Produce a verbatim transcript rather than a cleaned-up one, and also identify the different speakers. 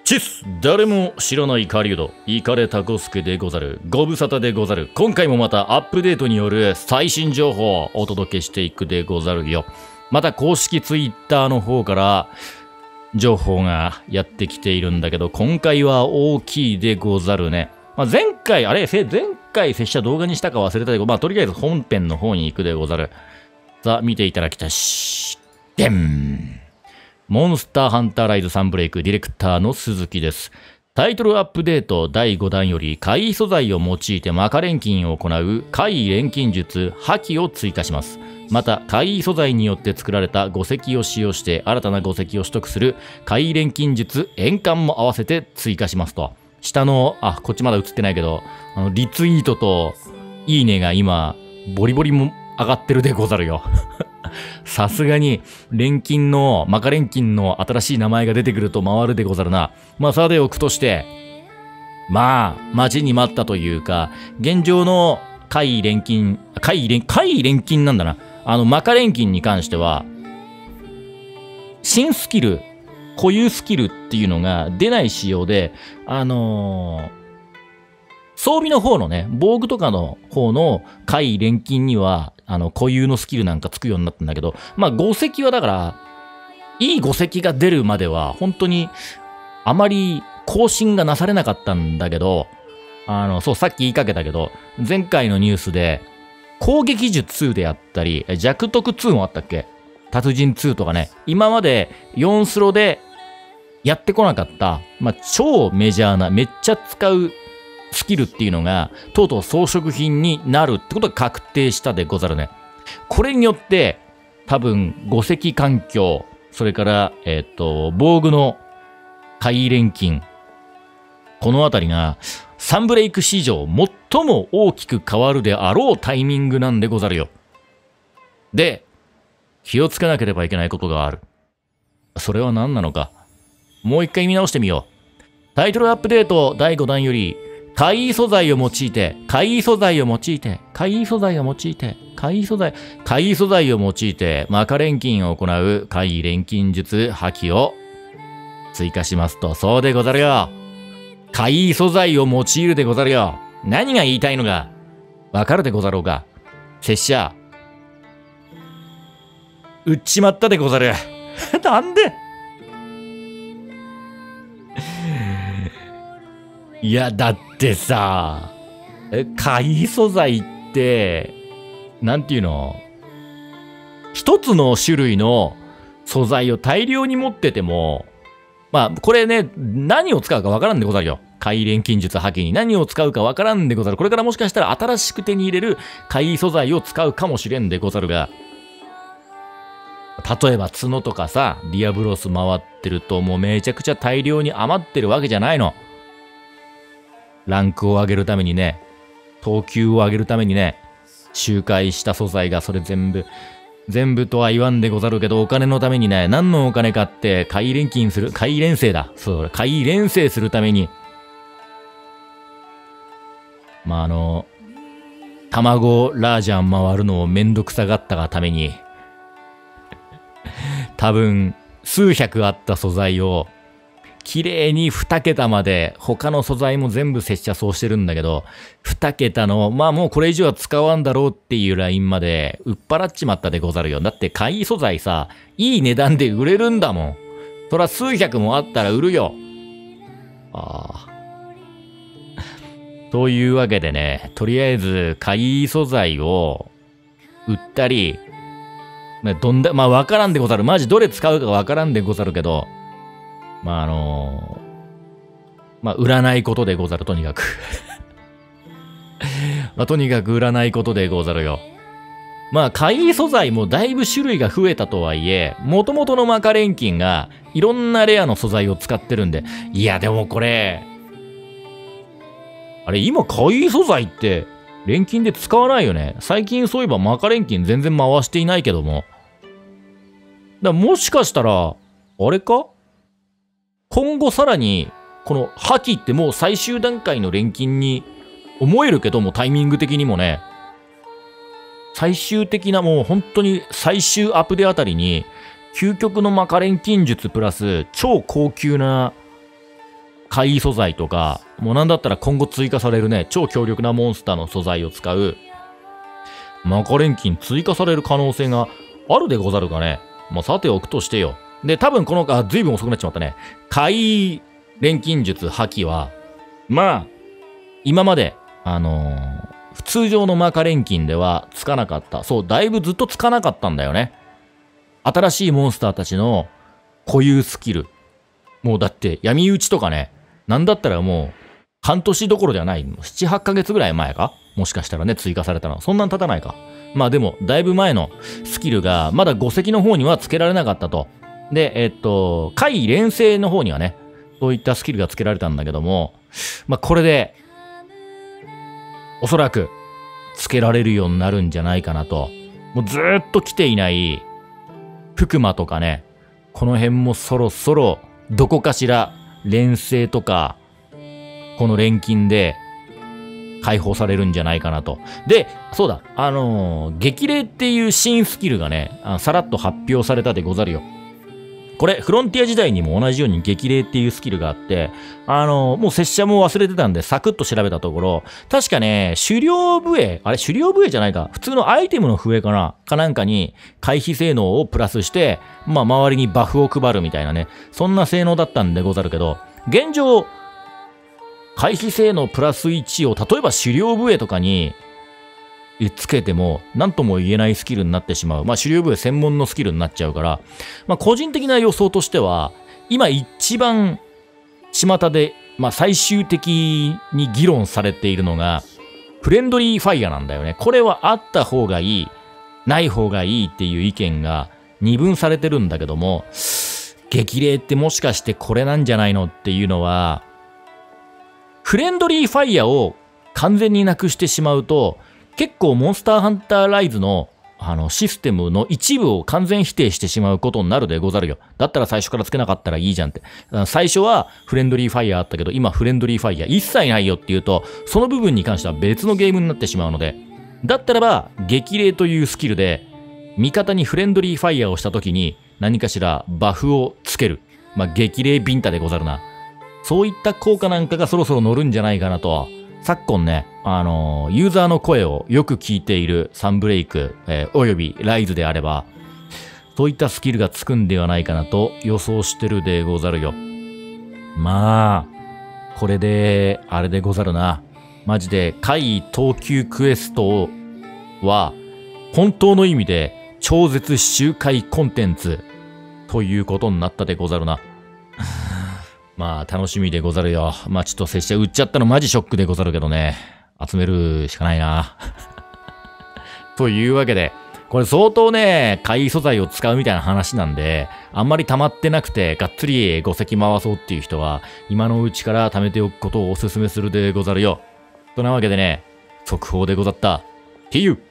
Speaker 1: チス誰も知らない狩人イカレタコスケでござる。ご無沙汰でござる。今回もまたアップデートによる最新情報をお届けしていくでござるよ。また公式ツイッターの方から情報がやってきているんだけど、今回は大きいでござるね。まあ、前回あれ前回拙者動画にしたか忘れたけど、まあとりあえず本編の方に行くでござる。さあ見ていただきたしでんモンスターハンターライズサンブレイクディレクターの鈴木です。タイトルアップデートだいごだんより怪異素材を用いてマカ錬金を行う怪異錬金術破棄を追加します。また怪異素材によって作られた五石を使用して新たな五石を取得する怪異錬金術円環も合わせて追加しますと。下のあこっちまだ映ってないけど、あのリツイートといいねが今ボリボリも上がってるでござるよ。さすがに錬金のマカ錬金の新しい名前が出てくると回るでござるな。まあさておくとして、まあ待ちに待ったというか、現状の怪異錬金怪異錬怪異錬金なんだな。あのマカ錬金に関しては新スキル固有スキルっていうのが出ない仕様で、あのー装備の方のね、防具とかの方の怪異錬金には、あの、固有のスキルなんかつくようになったんだけど、まあ、五石はだから、いい五石が出るまでは、本当に、あまり更新がなされなかったんだけど、あの、そう、さっき言いかけたけど、前回のニュースで、攻撃術ツーであったり、弱徳ツーもあったっけ？達人ツーとかね、今までよんスロでやってこなかった、まあ、超メジャーな、めっちゃ使う、スキルっていうのが、とうとう装飾品になるってことが確定したでござるね。これによって、多分、五石環境、それから、えっと、防具の怪異錬金、このあたりが、サンブレイク史上最も大きく変わるであろうタイミングなんでござるよ。で、気をつけなければいけないことがある。それは何なのか。もう一回見直してみよう。タイトルアップデートだいごだんより、怪異素材を用いて、怪異素材を用いて、怪異素材を用いて、怪異素材、怪異素材を用いて、マカ錬金を行う怪異錬金術破棄を追加しますと、そうでござるよ。怪異素材を用いるでござるよ。何が言いたいのか、わかるでござろうか。拙者、売っちまったでござる。なんでいや、だってさ、え、怪異素材って、なんていうの？一つの種類の素材を大量に持ってても、まあ、これね、何を使うかわからんでござるよ。怪異錬金術破棄に何を使うかわからんでござる。これからもしかしたら新しく手に入れる怪異素材を使うかもしれんでござるが、例えば角とかさ、ディアブロス回ってるともうめちゃくちゃ大量に余ってるわけじゃないの。ランクを上げるためにね、等級を上げるためにね、周回した素材がそれ全部、全部とは言わんでござるけど、お金のためにね、何のお金かって怪異錬金する、怪異錬成だ。そう、怪異錬成するために、まあ、あの、卵ラージャン回るのをめんどくさがったがために、多分、数百あった素材を、綺麗にに桁まで、他の素材も全部拙者そうしてるんだけど、に桁の、まあもうこれ以上は使わんだろうっていうラインまで、売っ払っちまったでござるよ。だって怪異素材さ、いい値段で売れるんだもん。そら数百もあったら売るよ。ああ。というわけでね、とりあえず怪異素材を売ったり、どんだ、まあわからんでござる。マジどれ使うかわからんでござるけど、まああのー、まあ売らないことでござる、とにかく。まあとにかく売らないことでござるよ。まあ怪異素材もだいぶ種類が増えたとはいえ、元々のマカ錬金がいろんなレアの素材を使ってるんで、いやでもこれ、あれ今怪異素材って錬金で使わないよね。最近そういえばマカ錬金全然回していないけども。だもしかしたら、あれか？今後さらに、この破棄ってもう最終段階の錬金に思えるけども、タイミング的にもね、最終的なもう本当に最終アップデあたりに、究極のマカ錬金術プラス超高級な怪異素材とか、もうなんだったら今後追加されるね、超強力なモンスターの素材を使う、マカ錬金追加される可能性があるでござるかね。まあ、さておくとしてよ。で、多分この、あ、ずいぶん遅くなっちまったね。怪異錬金術破棄は、まあ、今まで、あのー、通常のマカ錬金ではつかなかった。そう、だいぶずっとつかなかったんだよね。新しいモンスターたちの固有スキル。もうだって闇討ちとかね、なんだったらもう半年どころではない。なな、はちかげつぐらい前かもしかしたらね、追加されたの。そんなん経たないか。まあでも、だいぶ前のスキルがまだご石の方にはつけられなかったと。で、えっと、怪異連星の方にはね、そういったスキルがつけられたんだけども、まあこれで、おそらく、つけられるようになるんじゃないかなと。もうずーっと来ていない、福間とかね、この辺もそろそろ、どこかしら、連星とか、この錬金で、解放されるんじゃないかなと。で、そうだ、あのー、激励っていう新スキルがね、あさらっと発表されたでござるよ。これ、フロンティア時代にも同じように激励っていうスキルがあって、あのー、もう拙者も忘れてたんで、サクッと調べたところ、確かね、狩猟笛、あれ、狩猟笛じゃないか、普通のアイテムの笛かなかなんかに、回避性能をプラスして、まあ、周りにバフを配るみたいなね、そんな性能だったんでござるけど、現状、回避性能プラスいちを、例えば狩猟笛とかに、つけても、何とも言えないスキルになってしまう。まあ、狩猟笛専門のスキルになっちゃうから、まあ、個人的な予想としては、今一番、巷で、まあ、最終的に議論されているのが、フレンドリーファイヤーなんだよね。これはあった方がいい、ない方がいいっていう意見が二分されてるんだけども、激励ってもしかしてこれなんじゃないのっていうのは、フレンドリーファイヤーを完全になくしてしまうと、結構モンスターハンターライズのあのシステムの一部を完全否定してしまうことになるでござるよ。だったら最初からつけなかったらいいじゃんって。最初はフレンドリーファイヤーあったけど、今フレンドリーファイヤー一切ないよっていうと、その部分に関しては別のゲームになってしまうので、だったらば激励というスキルで、味方にフレンドリーファイヤーをした時に何かしらバフをつける。まあ、激励ビンタでござるな。そういった効果なんかがそろそろ乗るんじゃないかなと。昨今ね、あのー、ユーザーの声をよく聞いているサンブレイク、えー、およびライズであれば、そういったスキルがつくんではないかなと予想してるでござるよ。まあ、これで、あれでござるな。マジで、怪異等級クエストは、本当の意味で超絶周回コンテンツということになったでござるな。まあ楽しみでござるよ。まあちょっと拙者売っちゃったのマジショックでござるけどね。集めるしかないな。というわけで、これ相当ね、怪異素材を使うみたいな話なんで、あんまり溜まってなくて、がっつりご石回そうっていう人は、今のうちから貯めておくことをお勧めするでござるよ。そんなわけでね、速報でござった。See you!